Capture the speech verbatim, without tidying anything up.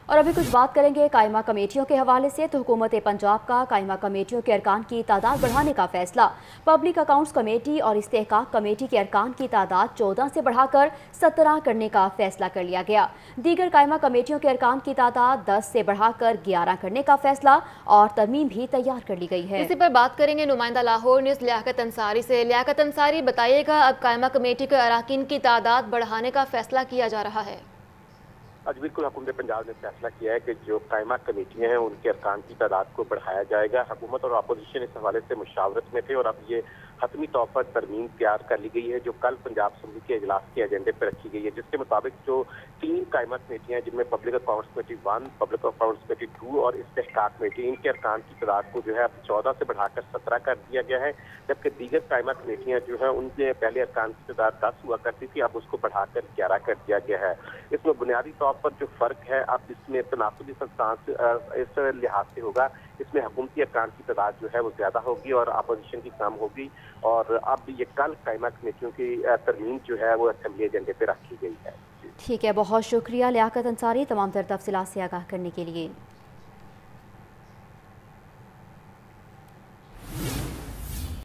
और अभी कुछ बात करेंगे कायमा कमेटियों के हवाले से। तो हुकूमत पंजाब का कायमा कमेटियों के अरकान की तादाद बढ़ाने का फैसला। पब्लिक अकाउंट्स कमेटी और इस्तेहकाक कमेटी के अरकान की तादाद चौदह से बढ़ाकर सत्रह करने का फैसला कर लिया गया। दीगर कायमा कमेटियों के अरकान की तादाद दस से बढ़ाकर ग्यारह करने का फैसला और तरमीम भी तैयार कर ली गई है। इसी पर बात करेंगे नुमाइंदा लाहौर न्यूज़ लियाकत अंसारी से। लियाकत अंसारी, बताइएगा, अब कायमा कमेटी के अरकान की तादाद बढ़ाने का फैसला किया जा रहा है। आज बिल्कुल हुकूमत पंजाब ने फैसला किया है कि जो कायमा कमेटियां हैं उनके अरकान की तादाद को बढ़ाया जाएगा। हुकूमत और अपोजिशन इस हवाले से मुशावरत में थे और अब ये हतमी तौर पर तरमीम तैयार कर ली गई है जो कल पंजाब असम्बली के इजलास के एजेंडे पर रखी गई है, जिसके मुताबिक जो तीन कायमा कमेटियां जिनमें public accounts committee one, public accounts committee two और इस्तेहकाक कमेटी, इनके अरकान की तादाद को जो है अब चौदह से बढ़ाकर सत्रह कर दिया गया है। जबकि दीगर कायमा कमेटियां जो है उनके पहले अरकान की तादाद दस हुआ करती थी, अब उसको बढ़ाकर ग्यारह कर दिया गया है। इसमें बुनियादी तौर पर जो फर्क है अब इसमें तनासुबी संस्थान इस लिहाज से होगा, इसमें हुकूमती अरकान की तादाद जो है वो ज्यादा होगी और अपोजिशन की कम होगी। और अब ये कल कायमा कमेटियों की तरमीम जो है वो असेंबली एजेंडे पे रखी गई है। ठीक है, बहुत शुक्रिया लियाकत अंसारी तमाम तर तफसीलात से आगाह करने के लिए।